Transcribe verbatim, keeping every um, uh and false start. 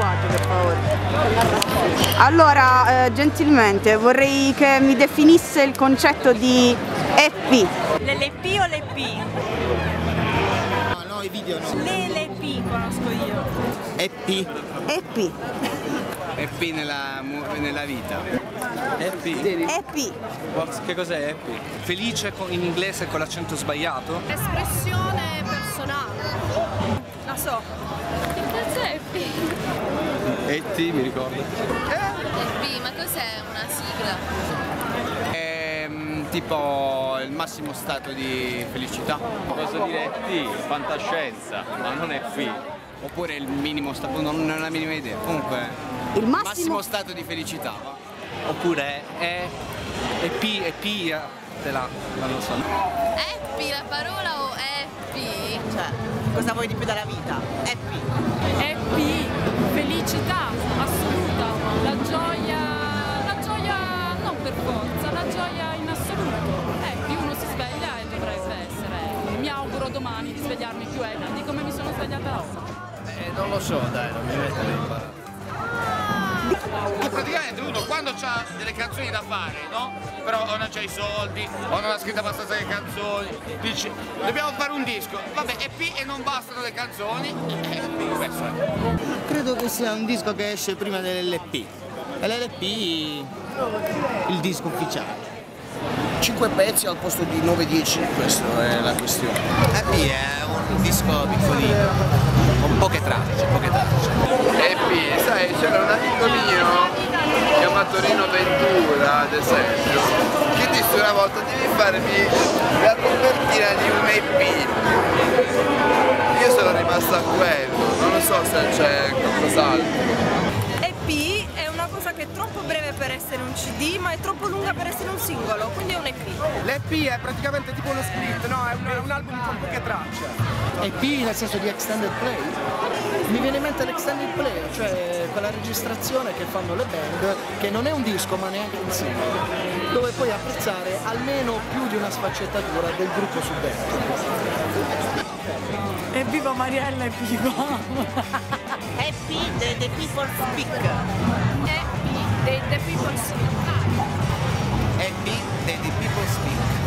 agio, per favore. Allora, eh, gentilmente, vorrei che mi definisse il concetto di E P. Le L P o le P? No, no, i video no. Le L P conosco io. E P. E P. E P nella, nella vita. E P. E P. Che cos'è E P? Felice con, in inglese con l'accento sbagliato? Espressione personale. La so. Che cazzo è E P? E T mi ricordo. E P, ma cos'è una sigla? È tipo il massimo stato di felicità. Posso dire E T, fantascienza, ma non E P. Oppure il minimo stato, non ho la minima idea. Comunque, Il massimo, massimo stato di felicità. Oppure E, E P, E P, te la, non lo so. E P la parola o E P? Cioè, cosa vuoi di più dalla vita? E P. E P, felicità assoluta, la gioia, la gioia non per forza, la gioia in assoluto. E P uno si sveglia e dovrebbe essere, mi auguro domani di svegliarmi più happy di come mi sono svegliata oggi. Eh, non lo so, dai, non mi metto a imparare. E praticamente uno quando ha delle canzoni da fare, no? Però o non c'ha i soldi, o non ha scritto abbastanza le canzoni, dice dobbiamo fare un disco, vabbè E P e non bastano le canzoni, e questo è. Credo che sia un disco che esce prima dell'L P. E l'L P il disco ufficiale. cinque pezzi al posto di nove dieci, questa è la questione. E P è un disco piccolino, con poche tracce, poche tracce. E P, sai, c'era un amico mio chiamato Rino Ventura, ad esempio, che disse una volta devi farmi la copertina di un E P. Io sono rimasto a quello, non so se c'è qualcos'altro. E P è una cosa che è troppo breve per essere un C D, ma è troppo lunga per essere un singolo, quindi è un E P. L'E P è praticamente tipo uno split, no? È un, un album con poche tracce. E P nel senso di extended play? Mi viene in mente l'extended play, cioè quella registrazione che fanno le band, che non è un disco ma neanche un singolo, dove puoi apprezzare almeno più di una sfaccettatura del gruppo su dentro. Evviva Mariella, evviva! E P, the, the people speak. E P, the, the people speak. E P, the, the people speak.